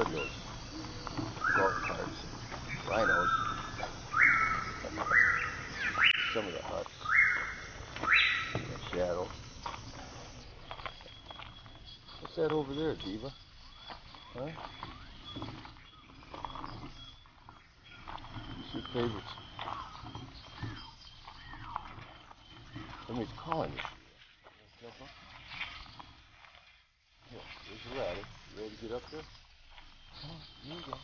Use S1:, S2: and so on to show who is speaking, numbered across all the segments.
S1: those golf carts, rhinos. Some of the huts, the shadow. What's that over there, Diva? Huh? What's your favorites? Somebody's calling you. Jump up? Here, there's the ladder. You ready to get up there? Oh, here you go.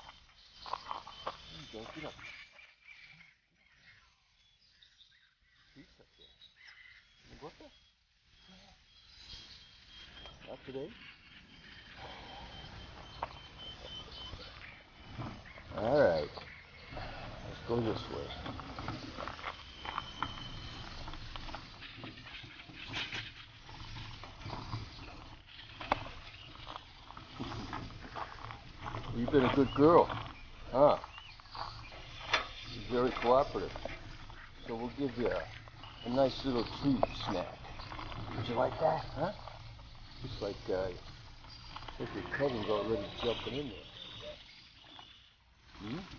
S1: There you go. Get up. Feet's up there. You go up there? Not today. Alright. Let's go this way. You've been a good girl, huh? You're very cooperative. So we'll give you a nice little treat snack. Would you like that, huh? Just like your cousin's already jumping in there. Hmm?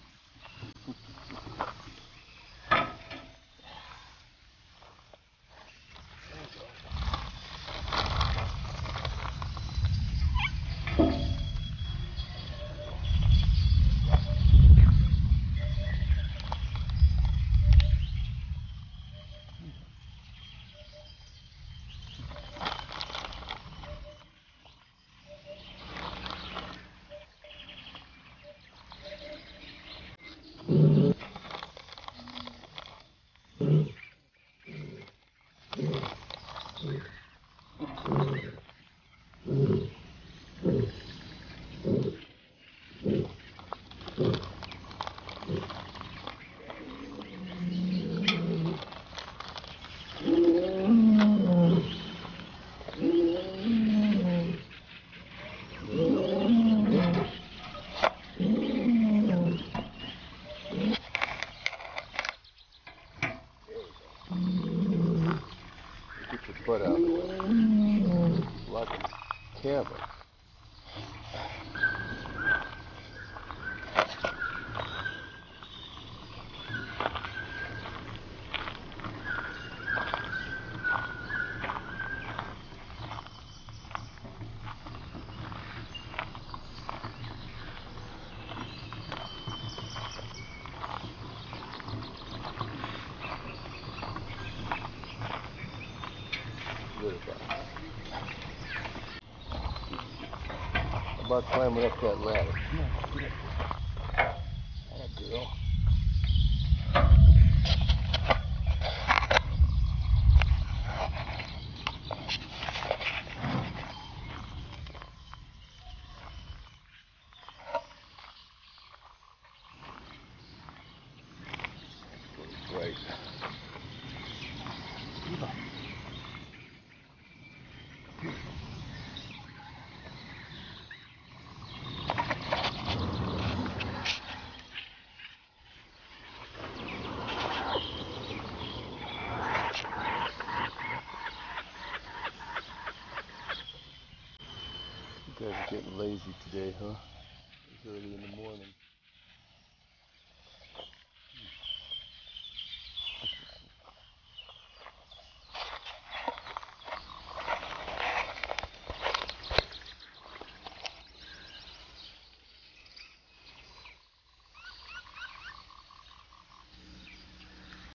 S1: Get your butt out of the way. Like a cabin. How about climbing up that ladder? Come on, get up there. That girl. Right. Diva. You guys are getting lazy today, huh? It's early in the morning.